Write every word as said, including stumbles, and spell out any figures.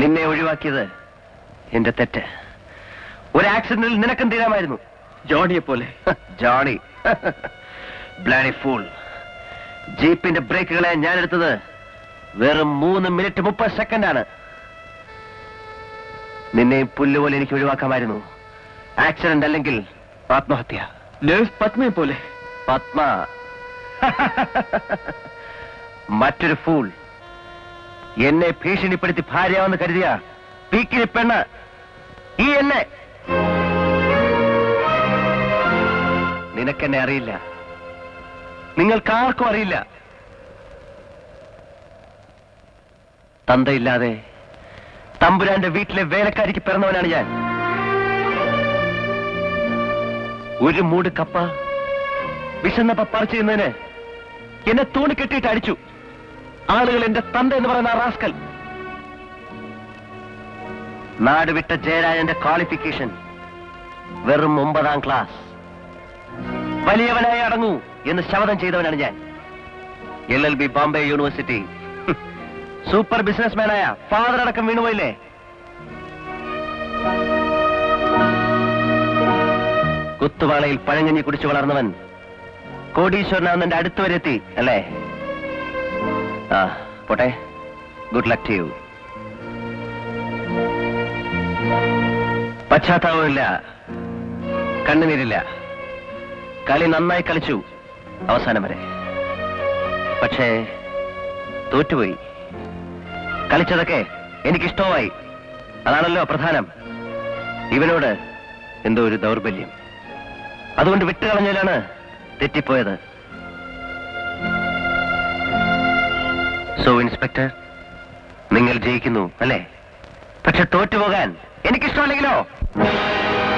നിന്നെ ഒഴിവാക്കിയത് എന്റെ തെറ്റ്. ഒരു ആക്സിഡന്റിൽ നിനക്കും തീരാമായിരുന്നു. ജോണിയെ പോലെ. Johnny bloody fool. ജീപ്പിന്റെ ബ്രേക്കുകളെ ഞാൻ എടുത്തത് വെറും മൂന്ന് മിനിറ്റ് മുപ്പത് സെക്കൻഡാണ്. നിന്നെയും പുല്ലുപോലെ എനിക്ക് ഒഴിവാക്കാമായിരുന്നു. ആക്സിഡന്റ് അല്ലെങ്കിൽ ആത്മഹത്യ. നേഴ്സ് പത്മയെ പോലെ. പത്മ മറ്റൊരു ഫൂൾ. എന്നെ ഭീഷണിപ്പെടുത്തി ഭാര്യയാവെന്ന് കരുതിയ പീക്കിരി പെണ്ണ് ഈ എന്നെ. നിനക്കെന്നെ അറിയില്ല. നിങ്ങൾക്കാർക്കും അറിയില്ല. തന്തയില്ലാതെ തമ്പുരാന്റെ വീട്ടിലെ വേലക്കാരിക്ക് പിറന്നവനാണ് ഞാൻ. ഒരു മൂട് കപ്പ വിശന്നപ്പ പറിച്ചു ചെയ്യുന്നതിന് എന്നെ തൂണിക്കെട്ടിയിട്ട് അടിച്ചു ആളുകൾ. എന്റെ തന്ത എന്ന് പറയുന്ന റാസ്കൽ. നാട് വിട്ട ജയരാജന്റെ ക്വാളിഫിക്കേഷൻ വെറും ഒമ്പതാം ക്ലാസ്. വലിയവനായി അടങ്ങൂ എന്ന് ശപഥം ചെയ്തവനാണ് ഞാൻ. L L B Bombay university. Super ബിസിനസ്മാനായ ഫാദർ അടക്കം വീണുപോയില്ലേ? കുത്തുവാളയിൽ പഴങ്ങഞ്ഞി കുടിച്ചു വളർന്നവൻ കോടീശ്വരനാണെന്ന് എന്റെ അടുത്ത് വരെ എത്തി അല്ലേ? ആ പോട്ടെ. Good luck to you. പശ്ചാത്താപമില്ല, കണ്ണുനീരില്ല. കളി നന്നായി കളിച്ചു അവസാനം വരെ. പക്ഷേ തോറ്റുപോയി. കളിച്ചതൊക്കെ എനിക്കിഷ്ടമായി. അതാണല്ലോ പ്രധാനം. ഇവനോട് എന്തോ ഒരു ദൗർബല്യം. അതുകൊണ്ട് വിട്ടുകളഞ്ഞതിലാണ് തെറ്റിപ്പോയത്. സോ ഇൻസ്പെക്ടർ, നിങ്ങൾ ജയിക്കുന്നു അല്ലേ? പക്ഷെ തോറ്റുപോകാൻ എനിക്കിഷ്ടമല്ലെങ്കിലോ?